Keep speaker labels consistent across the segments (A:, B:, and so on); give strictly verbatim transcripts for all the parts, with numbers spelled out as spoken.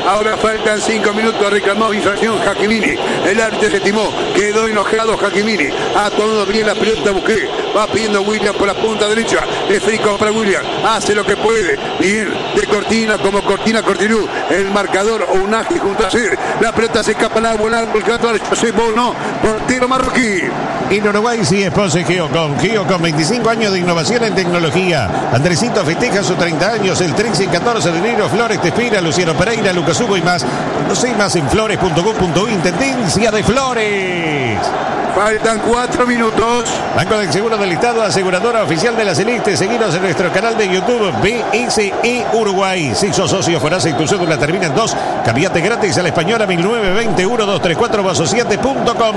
A: Ahora faltan cinco minutos, reclamó infracción Hakimini. El árbitro se estimó, quedó enojado Hakimini. Ha tomado bien la pelota Busqué. Va pidiendo William por la punta derecha. Es Frico para William. Hace lo que puede. Bien, de Cortina como Cortina Cortinú. El marcador Ounahi junto a Ser. La pelota se escapa al árbol, árbol, gato al José Bono, portero marroquí.
B: En Uruguay sí es Pose Geocom. Geocom, veinticinco años de innovación en tecnología. Andresito festeja sus treinta años el trece y catorce de enero. Flores te espera, Luciano Pereira, Lucas Hugo y más. No sé más en flores punto gov punto uy. Intendencia de Flores.
A: Faltan cuatro minutos.
B: Banco del Seguro del Estado, aseguradora oficial de la Celeste. Seguinos en nuestro canal de YouTube B S E Uruguay. Si sos socio, Forasa y tu cédula termina en dos. Cambiate gratis a la española mil novecientos veinte uno dos tres cuatro asociate punto com.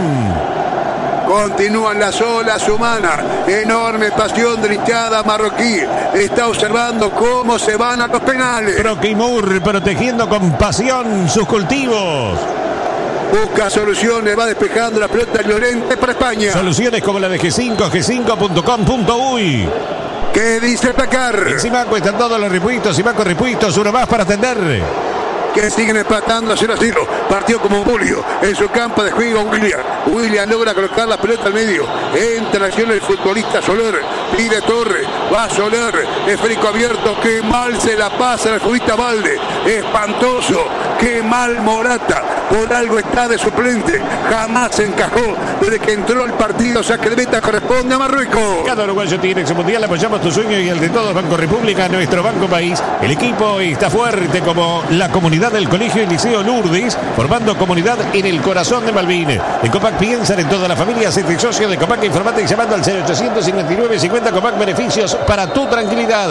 A: Continúan las olas humanas. Enorme pasión de la hinchada marroquí. Está observando cómo se van a los penales.
B: Proquimur protegiendo con pasión sus cultivos.
A: Busca soluciones, va despejando la pelota Llorente para España.
B: Soluciones como la de G cinco, G cinco punto com punto uy.
A: ¿Qué dice Placar?
B: En Simaco están todos los repuestos. Simaco repuestos, uno más para atender.
A: Que siguen empatando a cero a cero. Partió como Julio en su campo de juego William. William logra colocar la pelota al medio. Entra en acción el futbolista Soler. Pide Torre. Va Soler. Esférico abierto. Qué mal se la pasa el futbolista Valde. Espantoso. Qué mal Morata. Por algo está de suplente. Jamás se encajó desde que entró el partido. O sea que el meta corresponde a Marruecos.
B: Cada uruguayo tiene éxito mundial. Apoyamos tu sueño y el de todos. Banco República, nuestro banco país. El equipo está fuerte como la comunidad del Colegio y Liceo Lourdes, formando comunidad en el corazón de Malvin. En Copac piensan en toda la familia. Sé socio de Copac, informate y llamando al cero ochocientos cincuenta y nueve cincuenta. Copac, beneficios para tu tranquilidad.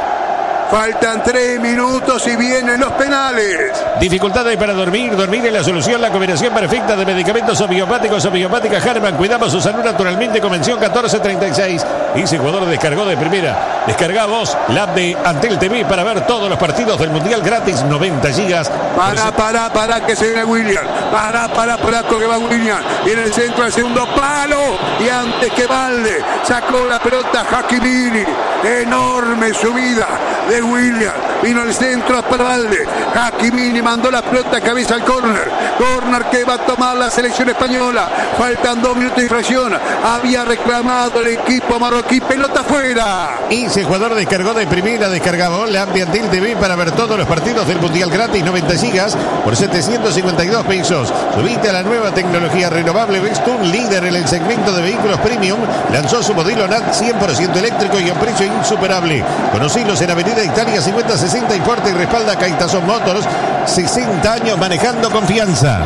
A: Faltan tres minutos y vienen los penales.
B: Dificultades para dormir. Dormir es la solución. La combinación perfecta de medicamentos homeopáticos. Homeopática Harman. Cuidamos su salud naturalmente. Convención catorce treinta y seis. Y ese jugador descargó de primera. Descarga vos la app de Antel T V para ver todos los partidos del Mundial gratis. noventa gigas.
A: Para, para, para que se viene William. Para, para, para que va William. Y en el centro el segundo palo. Y antes que Valde sacó la pelota Hakimini. Enorme subida de William. Vino el centro para Valde. Hakimini mandó la pelota cabeza al córner. Córner que va a tomar la selección española. Faltan dos minutos de fracción. Había reclamado el equipo marroquí. Pelota fuera.
B: Y ese jugador descargó de primera. Descargaba la app de Antel T V para ver todos los partidos del Mundial gratis. noventa gigas por setecientos cincuenta y dos pesos. Subite a la nueva tecnología renovable. Vestun, líder en el segmento de vehículos premium, lanzó su modelo N A T cien por ciento eléctrico y a un precio insuperable. Conocilos en Avenida Italia cincuenta sesenta y Porta y respalda Caitazón Motors. sesenta años manejando confianza.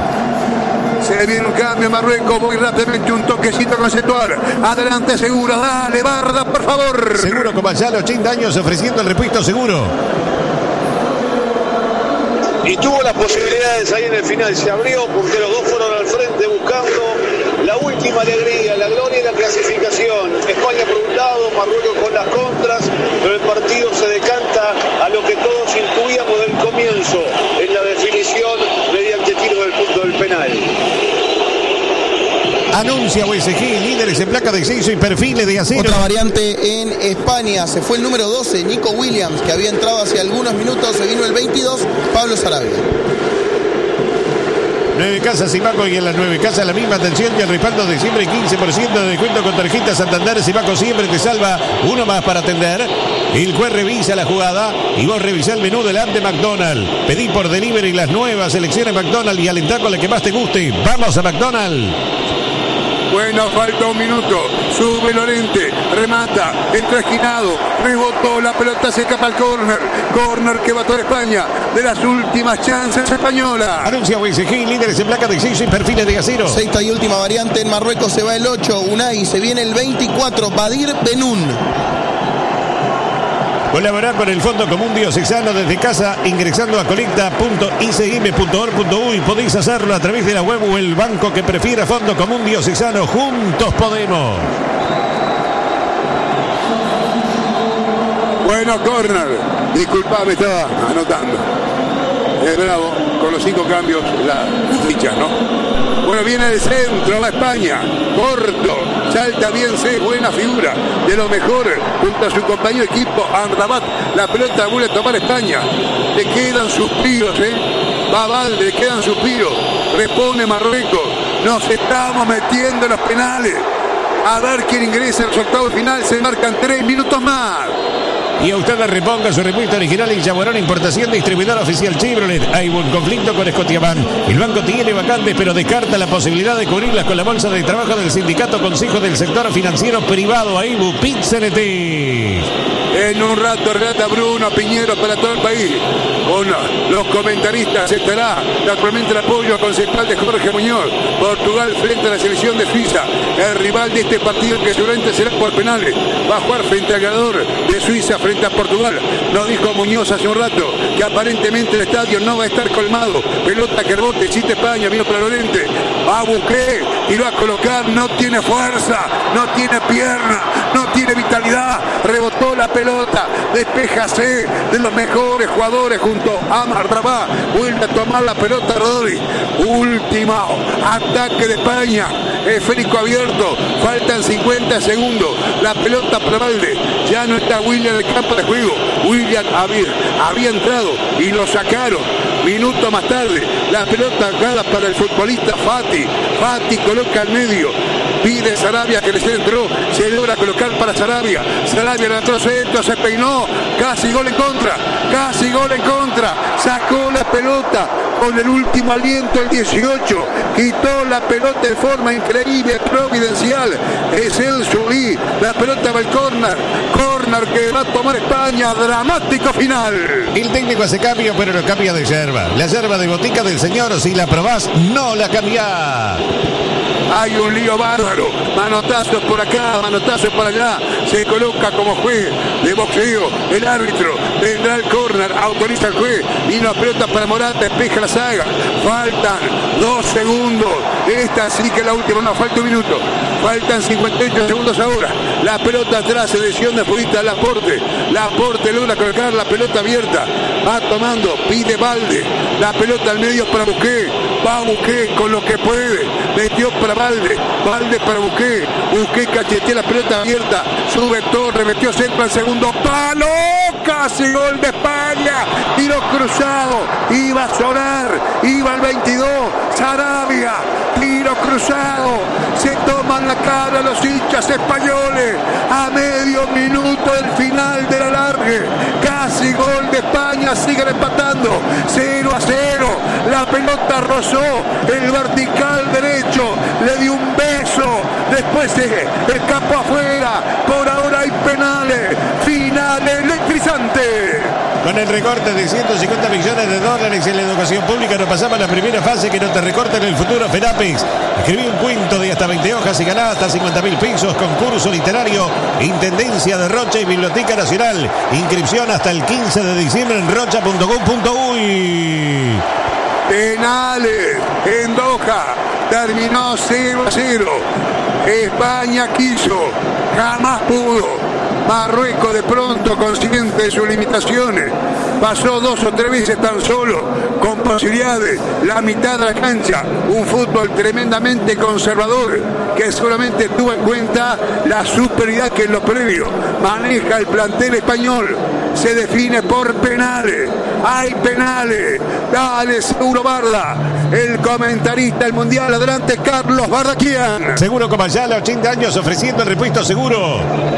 A: Se viene un cambio en Marruecos, muy rápidamente un toquecito conceptual. Adelante Seguro, dale Barda, por favor.
B: Seguro como allá los ochenta años ofreciendo el repuesto seguro.
C: Y tuvo las posibilidades ahí en el final, se abrió porque los dos fueron al frente buscando la última alegría, la gloria y la clasificación. España por un lado, Marruecos con las contras, pero el partido se decanta a lo que todos intuíamos del comienzo, en la definición mediante tiro del punto del penal.
B: Anuncia U S G, líderes en placa de acceso y perfiles de acero.
D: Otra variante en España, se fue el número doce, Nico Williams, que había entrado hace algunos minutos, se vino el veintidós, Pablo Sarabia.
B: Nueve Casas Simaco y en las nueve Casas la misma atención y el respaldo de siempre quince por ciento de descuento con tarjeta Santander. Simaco siempre te salva, uno más para atender. El juez revisa la jugada y vos revisá el menú del app de McDonald's. Pedí por delivery las nuevas selecciones McDonald's y alentá con la que más te guste. ¡Vamos a McDonald's!
A: Bueno, falta un minuto. Sube Lorente, remata, entra esquinado, rebotó, la pelota se escapa al córner. Córner que va a toda España, de las últimas chances españolas.
B: Anuncia U S G, líderes en placa de acceso y perfiles de acero.
D: Sexta y última variante en Marruecos, se va el ocho, Unai, se viene el veinticuatro, Badir Benun.
B: Colaborar con el Fondo Común Diocesano desde casa ingresando a colecta punto i c m punto org punto u y podéis hacerlo a través de la web o el banco que prefiera. Fondo Común Diocesano, juntos podemos.
A: Bueno, córner. Disculpame, estaba anotando. Es bravo, con los cinco cambios, las fichas, ¿no? Bueno, viene del centro, va España, corto, salta bien, C, buena figura, de lo mejor, junto a su compañero de equipo, Amrabat, la pelota vuelve a tomar España, le quedan suspiros, ¿eh? Va Valde, le quedan suspiros. Responde Marruecos. Nos estamos metiendo en los penales. A ver quién ingresa al octavo final. Se marcan tres minutos más.
B: Y a usted le reponga su repuesto original y Yaguarón Importación, distribuidor oficial Chevrolet. Hay un conflicto con Scotiabank. El banco tiene vacantes, pero descarta la posibilidad de cubrirlas con la bolsa de trabajo del Sindicato Consejo del Sector Financiero Privado, AIBU, P I T C N T.
A: En un rato relata Bruno Piñero para todo el país. Con los comentaristas estará naturalmente el apoyo concentral de Jorge Muñoz. Portugal frente a la selección de Suiza. El rival de este partido, que seguramente será por penales, va a jugar frente al ganador de Suiza frente a Portugal. Nos dijo Muñoz hace un rato que aparentemente el estadio no va a estar colmado. Pelota que rebote, chiste España, vino para Lorente. Va a Busqué, tiró a colocar, no tiene fuerza, no tiene pierna, no tiene vitalidad. Rebotó la pelota, despéjase de los mejores jugadores junto a Amrabat. Vuelve a tomar la pelota Rodri. Última ataque de España. Esférico abierto, faltan cincuenta segundos. La pelota para Valde. Ya no está William en el campo de juego. William había, había entrado y lo sacaron. Minuto más tarde, la pelota jugada para el futbolista Fati. Fati coloca al medio. Pide Sarabia que le entró. Se logra colocar para Sarabia. Sarabia levantó centro, se peinó. Casi gol en contra. Casi gol en contra. Sacó la pelota con el último aliento el dieciocho. Quitó la pelota de forma increíble, providencial. Es el Zulí. La pelota va al córner. Córner que va a tomar España. Dramático final.
B: El técnico hace cambio, pero no cambia de yerba. La yerba de botica del señor, si la probás, no la cambiás.
A: Hay un lío bárbaro. Manotazos por acá, manotazos por allá. Se coloca como juez de boxeo. El árbitro tendrá el córner, autoriza el juez. Y una pelota para Morata, despeja la saga. Faltan dos segundos. Esta sí que es la última, no, falta un minuto. Faltan cincuenta y ocho segundos ahora. La pelota atrás, selección de futbolista, Laporte. Laporte logra colocar la pelota abierta. Va tomando, pide Valde. La pelota al medio para Busqué. Va Busqué con lo que puede. Metió para Valde. Valde para Busqué. Busqué cachetea la pelota abierta. Sube Torre, metió centro al segundo palo. Casi gol de España. Tiro cruzado. Iba a sonar. Iba al veintidós. Sarabia. Tiro cruzado. Se toman la cara los hinchas españoles. A medio minuto del final del alargue. Casi gol de España. Siguen empatando. cero a cero. La pelota rozó el vertical derecho. Le dio un beso. Después se escapó afuera. Por ahora hay penales. Final electrizante.
B: Con el recorte de ciento cincuenta millones de dólares en la educación pública, nos pasamos a la primera fase. Que no te recorten el futuro, Ferapex. Escribí un cuento de hasta veinte hojas y ganá hasta cincuenta mil pesos. Concurso literario, Intendencia de Rocha y Biblioteca Nacional. Inscripción hasta el quince de diciembre en rocha punto com punto uy.
A: Penales en Doha. Terminó cero a cero. España quiso, jamás pudo. Marruecos de pronto, consciente de sus limitaciones, pasó dos o tres veces tan solo, con posibilidades, la mitad de la cancha. Un fútbol tremendamente conservador, que solamente tuvo en cuenta la superioridad que en lo previo maneja el plantel español. Se define por penales. Hay penales. Dale, Seguro Barda, el comentarista del Mundial. Adelante, Carlos Bardaquian.
B: Seguro Comayala, ochenta años, ofreciendo el repuesto seguro.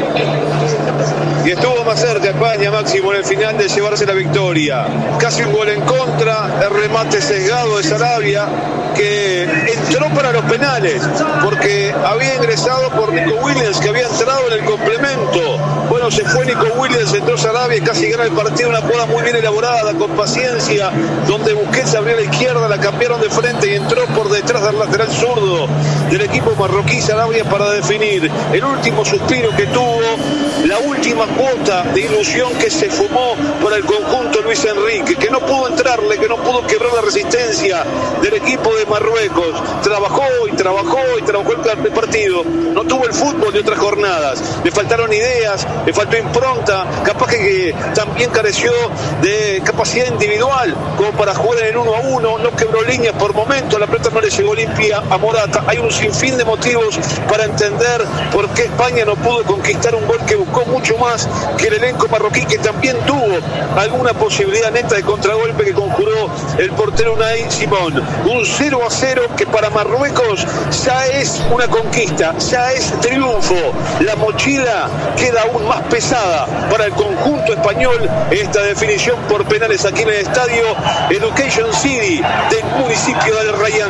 C: Y estuvo más cerca España, Máximo, en el final de llevarse la victoria. Casi un gol en contra, el remate sesgado de Sarabia, que entró para los penales, porque había ingresado por Nico Williams, que había entrado en el complemento. Bueno, se fue Nico Williams, entró Sarabia y casi gana el partido. Una jugada muy bien elaborada, con paciencia, donde Busquets abrió a la izquierda, la cambiaron de frente y entró por detrás del lateral zurdo del equipo marroquí, Sarabia, para definir el último suspiro que tuvo, la última cuota de ilusión que se fumó por el conjunto Luis Enrique, que no pudo entrarle, que no pudo quebrar la resistencia del equipo de Marruecos. Trabajó y trabajó y trabajó el partido. No tuvo el fútbol de otras jornadas. Le faltaron ideas, le faltó impronta, capaz que, que también careció de capacidad individual como para jugar en el uno a uno. No quebró líneas por momentos, la pelota no le llegó limpia a Morata. Hay un sinfín de motivos para entender por qué España no pudo conquistar un gol que buscó mucho más que el elenco marroquí, que también tuvo alguna posibilidad neta de contragolpe que conjuró el el portero Unai Simón. Un cero a cero que para Marruecos ya es una conquista, ya es triunfo. La mochila queda aún más pesada para el conjunto español. Esta definición por penales aquí en el estadio Education City del municipio del Rayán.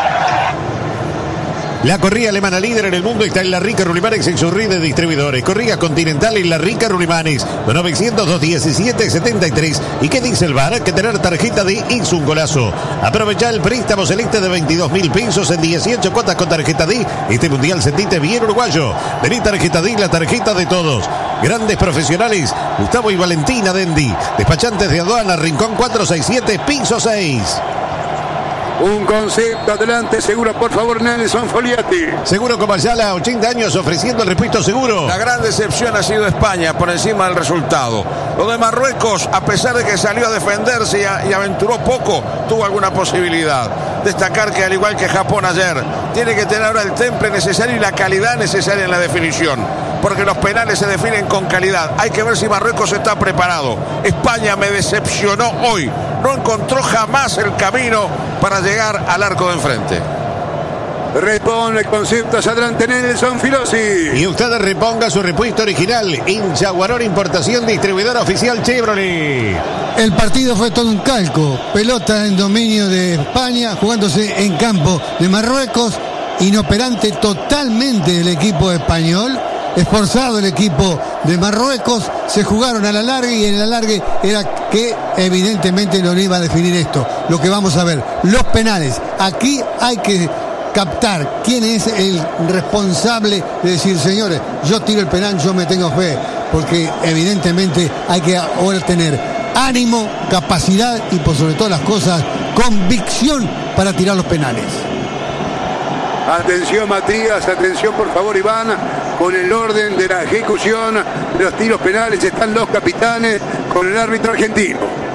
B: La corrida alemana líder en el mundo está en la Rica Rulimanes en su red de distribuidores. Corrida continental en la Rica Rulimanes, novecientos dos diecisiete setenta y tres. ¿Y qué dice el V A R? Que tener tarjeta de es un golazo. Aprovecha el préstamo celeste de veintidós mil pesos en dieciocho cuotas con tarjeta D. Este mundial sentite bien uruguayo. Vení tarjeta D, la tarjeta de todos. Grandes profesionales, Gustavo y Valentina Dendi. Despachantes de aduana, Rincón cuatrocientos sesenta y siete, piso seis.
A: Un concepto adelante, seguro, por favor, Nelson Foliati.
B: Seguro como Ayala, ochenta años ofreciendo el repuesto seguro.
E: La gran decepción ha sido España por encima del resultado. Lo de Marruecos, a pesar de que salió a defenderse y, a, y aventuró poco, tuvo alguna posibilidad. Destacar que al igual que Japón ayer, tiene que tener ahora el temple necesario y la calidad necesaria en la definición. Porque los penales se definen con calidad. Hay que ver si Marruecos está preparado. España me decepcionó hoy. No encontró jamás el camino para llegar al arco de enfrente.
A: Repone conceptos adelante Nelson Filosi.
B: Y usted reponga su repuesto original. Hincha Guarón Importación, distribuidor oficial Chevrolet.
F: El partido fue todo un calco. Pelota en dominio de España, jugándose en campo de Marruecos. Inoperante totalmente el equipo español. Esforzado el equipo de Marruecos, se jugaron a la larga y en la larga era que evidentemente no iba a definir esto. Lo que vamos a ver, los penales. Aquí hay que captar quién es el responsable de decir, señores, yo tiro el penal, yo me tengo fe, porque evidentemente hay que ahora tener ánimo, capacidad y por sobre todas las cosas, convicción para tirar los penales.
A: Atención Matías, atención por favor Iván, con el orden de la ejecución de los tiros penales están los capitanes con el árbitro argentino.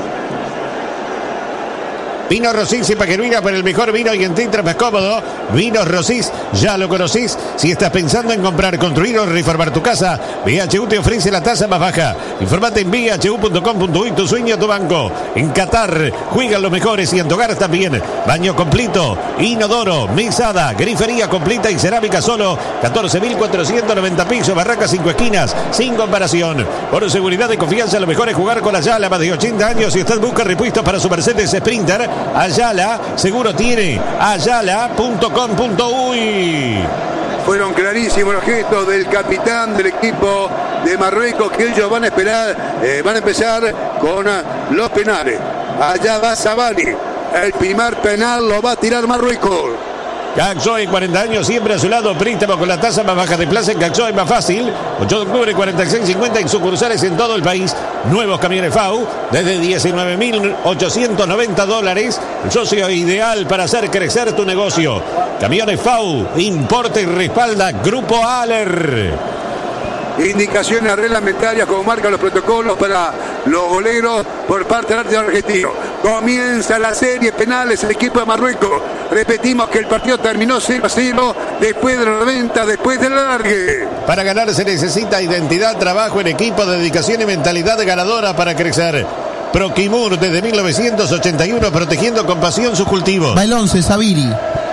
B: Vino Rosís y Paqueruina para el mejor vino y en tinta más cómodo. Vinos Rosís, ya lo conocís. Si estás pensando en comprar, construir o reformar tu casa, V H U te ofrece la tasa más baja. Infórmate en v h u punto com punto uy, tu sueño, tu banco. En Qatar juegan los mejores y en tu hogar también. Baño completo, inodoro, mesada, grifería completa y cerámica solo. catorce mil cuatrocientos noventa pesos, barraca cinco esquinas, sin comparación. Por seguridad y confianza, lo mejor es jugar con Ayala, más de ochenta años. Si usted busca repuestos para su Mercedes Sprinter, Ayala seguro tiene. Ayala punto com punto uy.
A: Fueron clarísimos los gestos del capitán del equipo de Marruecos, que ellos van a esperar, eh, van a empezar con uh, los penales. Allá va Zabani. El primer penal lo va a tirar Marruecos.
B: Caxoe, cuarenta años, siempre a su lado, préstamo con la tasa más baja de plaza en Caxoe más fácil. ocho de octubre, cuarenta y seis cincuenta en sucursales en todo el país. Nuevos camiones F A U desde diecinueve mil ochocientos noventa dólares. El socio ideal para hacer crecer tu negocio. Camiones F A U, importa y respalda Grupo Aller.
A: Indicaciones reglamentarias como marcan los protocolos para los goleros por parte del árbitro argentino. Comienza la serie penales el equipo de Marruecos. Repetimos que el partido terminó cero a cero después de los noventa, después del alargue.
B: Para ganar se necesita identidad, trabajo en equipo, dedicación y mentalidad ganadora para crecer. Proquimur desde mil novecientos ochenta y uno protegiendo con pasión sus cultivos.
F: Bailonce, Sabiri.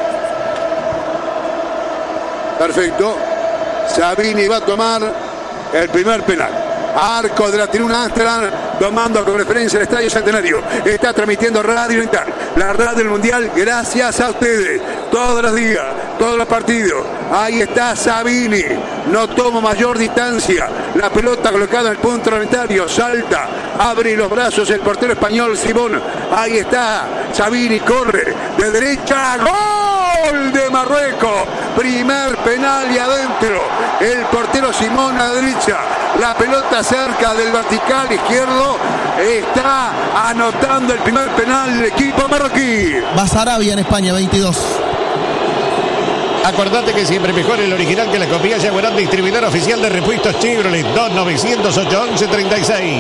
A: Perfecto. Sabini va a tomar el primer penal. Arco de la tribuna Amsterdam, tomando con referencia el Estadio Centenario. Está transmitiendo Radio Oriental, la radio del Mundial, gracias a ustedes. Todos los días, todos los partidos. Ahí está Sabini. No toma mayor distancia. La pelota colocada en el punto reglamentario. Salta, abre los brazos el portero español Simón. Ahí está Sabini, corre de derecha. ¡Gol de Marruecos! Primer penal y adentro. El portero Simón a la derecha. La pelota cerca del vertical izquierdo. Está anotando el primer penal del equipo marroquí.
F: Va Sarabia en España, veintidós.
B: Acordate que siempre mejor el original que la copia. Yaguarán, distribuidor oficial de repuestos Chevrolet. dos novecientos ocho once treinta y seis.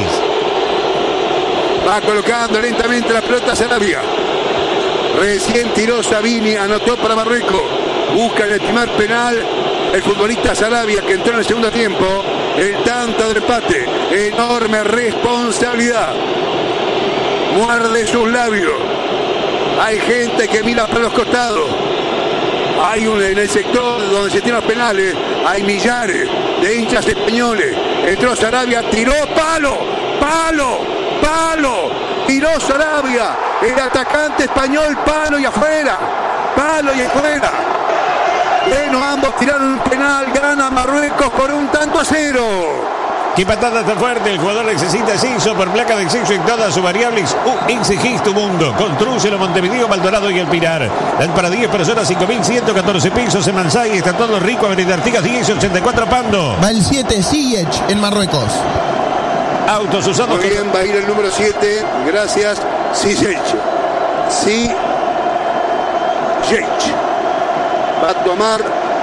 A: Va colocando lentamente la pelota Sarabia. Recién tiró Sabini, anotó para Marruecos. Busca el primer penal el futbolista Sarabia, que entró en el segundo tiempo. El tanto del empate. Enorme responsabilidad. Muerde sus labios. Hay gente que mira para los costados. Hay un, en el sector donde se tiran los penales, hay millares de hinchas españoles. Entró Sarabia, tiró, palo, palo, palo. Tiró Sarabia, el atacante español, palo y afuera. Palo y afuera. Bueno, ambos tiraron un penal, gana Marruecos por un tanto a cero.
B: Qué patada tan fuerte, el jugador necesita ascenso por placa de acceso en todas sus variables. Uh, exigís tu mundo. Contrúcelo Montevideo, Maldonado y El Pilar. Dan para diez personas cinco mil ciento catorce pesos en Mansay. Está todo rico, Avenida Artigas diez ochenta y cuatro Pando.
D: Va el siete, Ziyech en Marruecos.
B: Autos usados.
A: Muy bien, va a ir el número siete. Gracias, Ziyech. Ziyech. Va a tomar.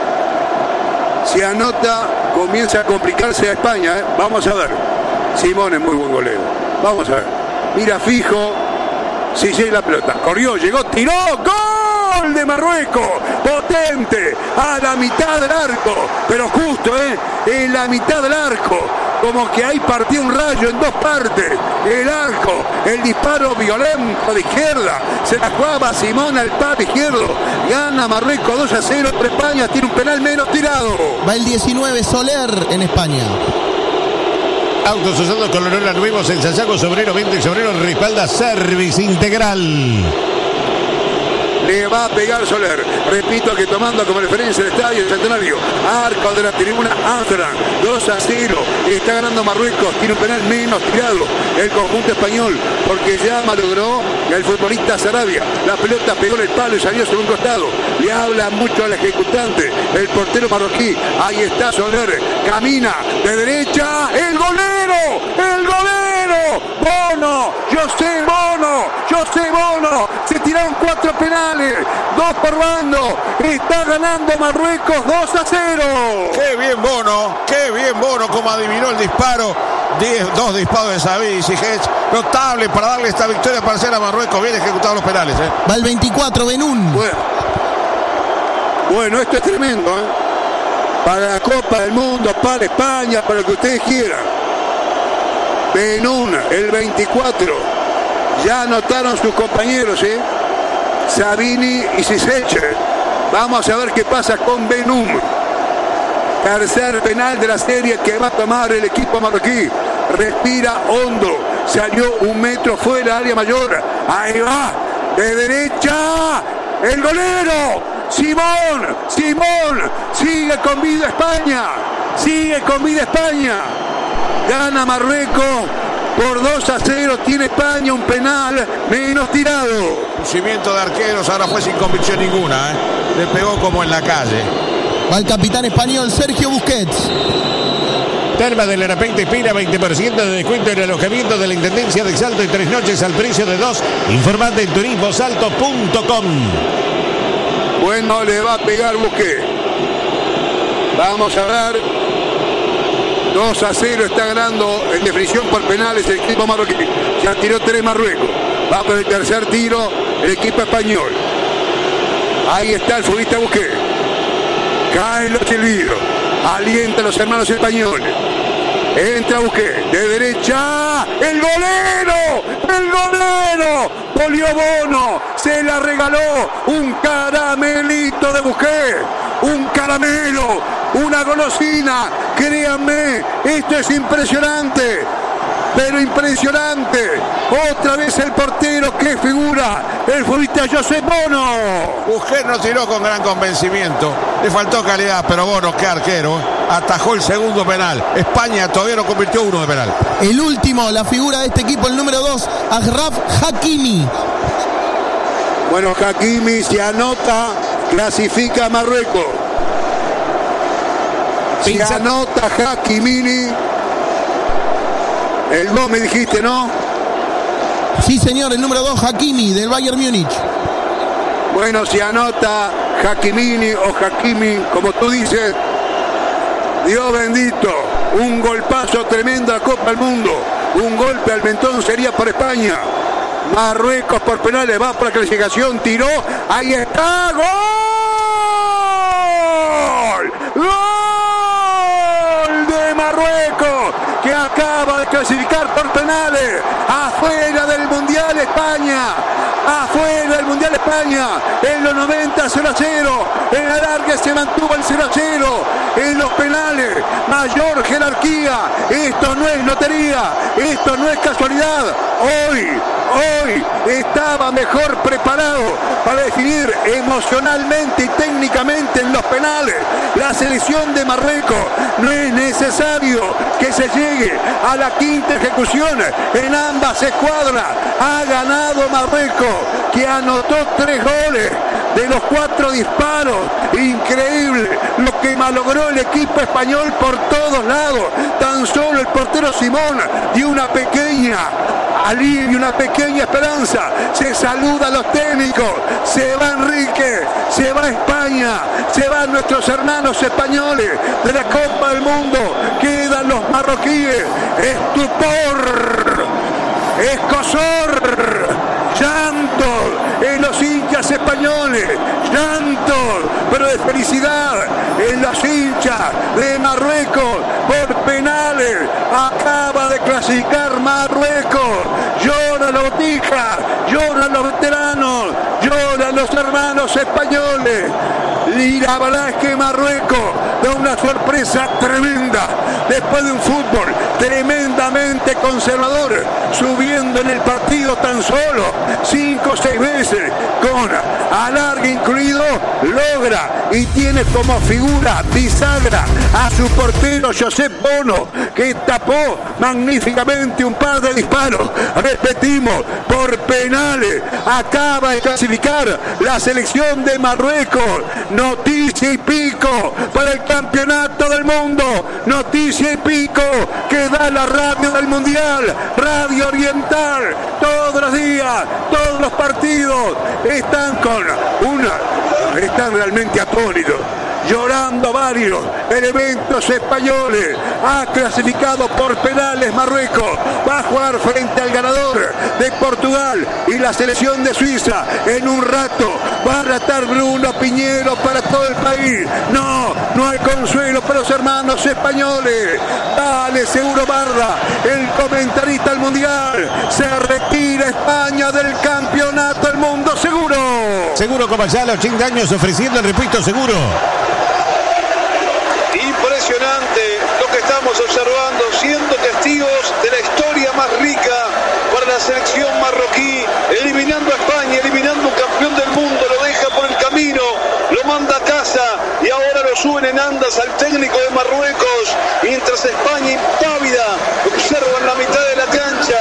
A: Se anota. Comienza a complicarse a España, ¿eh? Vamos a ver. Simón es muy buen golero. Vamos a ver. Mira fijo. Si llega la pelota. Corrió, llegó, tiró. ¡Gol de Marruecos! Potente. A la mitad del arco. Pero justo, ¿eh? En la mitad del arco. Como que ahí partió un rayo en dos partes. El arco, el disparo violento de izquierda. Se la jugaba Simón al palo izquierdo. Gana Marruecos dos a cero por España. Tiene un penal menos tirado.
D: Va el diecinueve, Soler en España.
B: Autos usados con Lorola nuevos. El Sayago Sobrero veinte Sobrero respalda Service Integral.
A: Le va a pegar Soler. Repito que tomando como referencia el estadio Centenario. Arco de la tribuna Amsterdam. dos a cero. Está ganando Marruecos. Tiene un penal menos tirado el conjunto español. Porque ya malogró el futbolista Sarabia. La pelota pegó en el palo y salió sobre un costado. Le habla mucho al ejecutante. El portero marroquí. Ahí está Soler. Camina de derecha. ¡El golero! ¡El golero! ¡Bono! ¡José Bono! ¡José Bono! Se tiraron cuatro penales. Dos por bando. Está ganando Marruecos dos a cero.
E: Qué bien Bono. Qué bien Bono. Como adivinó el disparo. Diez, dos disparos de Sabi y Ziyech. Notable para darle esta victoria para hacer a Marruecos. Bien ejecutados los penales. ¿eh?
D: Va el veinticuatro, Benún.
A: Bueno. bueno, esto es tremendo. ¿eh? Para la Copa del Mundo, para España, para lo que ustedes quieran. Benún, el veinticuatro. Ya anotaron sus compañeros, ¿eh? Sabini y Ziyech. Vamos a ver qué pasa con Benún. Tercer penal de la serie que va a tomar el equipo marroquí. Respira hondo. Salió un metro fuera, área mayor. Ahí va. De derecha. El golero. Simón. Simón. Sigue con vida España. Sigue con vida España. Gana Marruecos. Por dos a cero tiene España un penal menos tirado.
E: Lucimiento de arqueros, ahora fue sin convicción ninguna. ¿eh? Le pegó como en la calle.
D: Va el capitán español Sergio Busquets.
B: Terma del Arapente Espina, veinte por ciento de descuento en el alojamiento de la Intendencia de Salto y tres noches al precio de dos. Informate en turismo salto punto com.
A: Bueno, le va a pegar Busquets. Vamos a ver. dos a cero está ganando en definición por penales el equipo marroquí. Ya tiró tres Marruecos. Va por el tercer tiro el equipo español. Ahí está el futbolista Busquets. Caen los silbidos. Alienta a los hermanos españoles. Entra Busquets. De derecha. ¡El golero! ¡El golero! Volvió Bono. Se la regaló. Un caramelito de Busquets. Un caramelo. Una golosina. Créanme. Esto es impresionante. Pero impresionante. Otra vez el portero. ¡Qué figura! El futbolista José Bono.
E: Busquets no tiró con gran convencimiento. Le faltó calidad, pero Bono, qué arquero. Atajó el segundo penal. España todavía no convirtió uno de penal.
D: El último, la figura de este equipo, el número dos, Achraf Hakimi.
A: Bueno, Hakimi se anota. Clasifica a Marruecos. Se anota Hakimi. El dos me dijiste, ¿no?
D: Sí, señor, el número dos, Hakimi, del Bayern Múnich.
A: Bueno, se anota Hakimi o Hakimi, como tú dices. Dios bendito, un golpazo tremendo a Copa del Mundo. Un golpe al mentón sería por España. Marruecos por penales, va por la clasificación, tiró. Ahí está, ¡gol! ¡Gol de Marruecos! Que acaba de clasificar por penales. Afuera del Mundial España. Afuera del Mundial España. En los noventa cero a cero. En la larga se mantuvo el cero a cero. En los penales, mayor jerarquía. Esto no es lotería. Esto no es casualidad. Hoy, hoy estaba mejor preparado para definir emocionalmente y técnicamente en los penales la selección de Marruecos. No es necesario que se llegue a la quinta ejecución en ambas escuadras. Ha ganado Marruecos, que anotó tres goles de los cuatro disparos. Increíble lo que malogró el equipo español por todos lados. Tan solo el portero Simón dio una pequeña alivio, una pequeña esperanza. Se saluda a los técnicos. Se va Enrique, se va España, se van nuestros hermanos españoles de la Copa del Mundo. Quedan los marroquíes. Estupor, escozor, llanto en los hinchas españoles, llanto, pero de felicidad en los hinchas de Marruecos por penales. Acaba de clasificar Marruecos. Lloran los botijas, lloran los veteranos, lloran los hermanos españoles. Y la verdad es que Marruecos da una sorpresa tremenda después de un fútbol tremendamente conservador, subiendo en el partido tan solo cinco o seis veces, con alargue incluido, logra y tiene como figura bisagra a su portero Josep Bono, que tapó magníficamente un par de disparos. Repetimos, por penales. Acaba de clasificar la selección de Marruecos. Noticia y pico para el campeonato del mundo. Noticia y pico que da la radio del Mundial, Radio Oriental. Todos los días, todos los partidos están con una... Están realmente atónitos. Llorando varios elementos españoles. Ha clasificado por penales Marruecos. Va a jugar frente al ganador de Portugal y la selección de Suiza. En un rato va a tratar Bruno Piñero para todo el país. No, no hay consuelo para los hermanos españoles. Dale, Seguro Barra, el comentarista del Mundial. Se retira España del campeonato del mundo. Seguro.
B: Seguro Comercial, ochenta años ofreciendo el repuesto seguro.
C: Impresionante lo que estamos observando, siendo testigos de la historia más rica para la selección marroquí, eliminando a España, eliminando un campeón del mundo, lo deja por el camino, lo manda a casa y ahora lo suben en andas al técnico de Marruecos, mientras España impávida observa en la mitad de la cancha.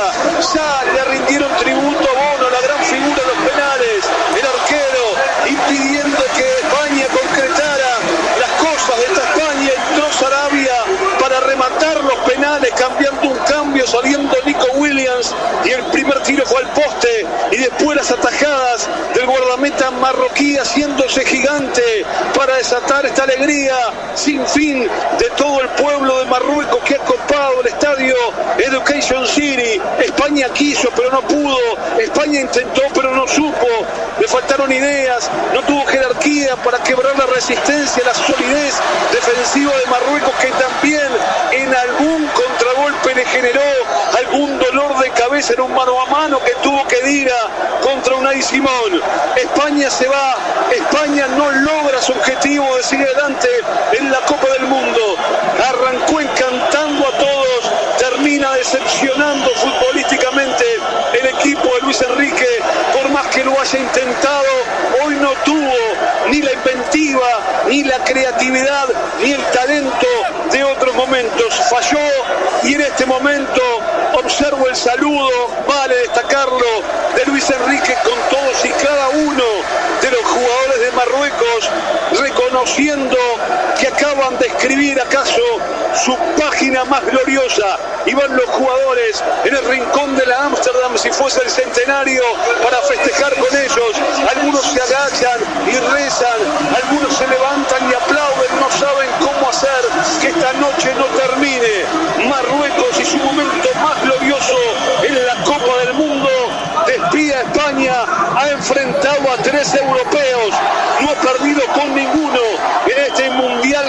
C: Ya le rindieron tributo a Bono, la gran figura de los penales, el arquero, impidiendo que España concretara las cosas de esta España. Entró Sarabia para rematar los penales, cambiando un cambio, saliendo Nico Williams, y el primer tiro fue al poste, y después las atajadas del guardameta marroquí haciéndose gigante para desatar esta alegría sin fin de todo el pueblo de Marruecos que ha copado el estadio Education City. España quiso pero no pudo, España intentó pero no supo, le faltaron ideas, no tuvo jerarquía para quebrar la resistencia, la solidez defensiva de Marruecos, que también en algún contragolpe le generó algún dolor de cabeza en un mano a mano que tuvo que ir a contra Unai Simón. España se va, España no logra su objetivo de seguir adelante en la Copa del Mundo. Arrancó encantando a todos, termina decepcionando futbolísticamente el equipo de Luis Enrique, por más que lo haya intentado, hoy no tuvo ni la inventiva, ni la creatividad, ni el talento de otros momentos. Falló, y en este momento observo el saludo, vale destacarlo, de Luis Enrique con todos y cada uno de los jugadores de Marruecos, reconociendo que acaban de escribir acaso su página más gloriosa. Y van los jugadores en el rincón de la Ámsterdam, si fuese el centenario, para festejar con ellos. Algunos se agachan y rezan, algunos se levantan y aplauden, no saben cómo hacer que esta noche no termine. Marruecos y su momento más glorioso en la Copa del Mundo despide a España, ha enfrentado a tres europeos, no ha perdido con ninguno en este mundial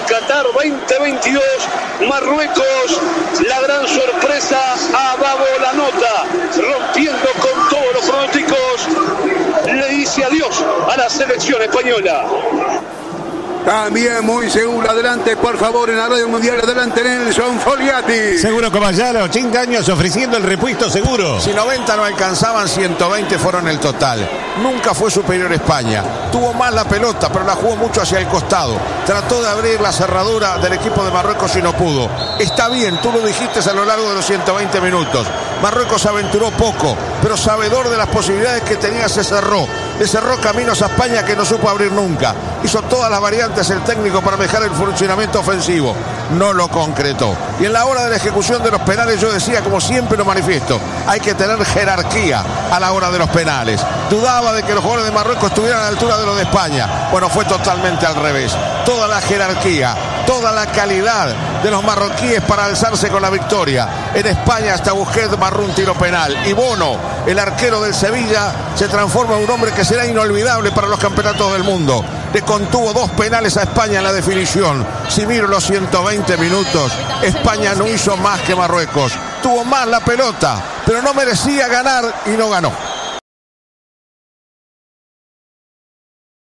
C: Qatar veinte veintidós. Marruecos, la gran sorpresa, abajo la nota, rompiendo con todos los pronósticos, le dice adiós a la selección española.
A: También muy seguro, adelante por favor en la radio mundial, adelante Nelson Foliati.
B: Seguro Comayala, ochenta años ofreciendo el repuesto seguro.
E: Si noventa no alcanzaban, ciento veinte fueron el total. Nunca fue superior a España. Tuvo más la pelota, pero la jugó mucho hacia el costado. Trató de abrir la cerradura del equipo de Marruecos y no pudo. Está bien, tú lo dijiste a lo largo de los ciento veinte minutos. Marruecos aventuró poco, pero sabedor de las posibilidades que tenía se cerró. Le cerró caminos a España que no supo abrir nunca. Hizo todas las variantes el técnico para mejorar el funcionamiento ofensivo. No lo concretó. Y en la hora de la ejecución de los penales yo decía, como siempre lo manifiesto, hay que tener jerarquía a la hora de los penales. Dudaba de que los jugadores de Marruecos estuvieran a la altura de los de España. Bueno, fue totalmente al revés. Toda la jerarquía, toda la calidad de los marroquíes para alzarse con la victoria. En España hasta Busquets marró un tiro penal. Y Bono, el arquero del Sevilla, se transforma en un hombre que será inolvidable para los campeonatos del mundo. Le contuvo dos penales a España en la definición. Si miro los ciento veinte minutos, España no hizo más que Marruecos. Tuvo más la pelota, pero no merecía ganar y no ganó.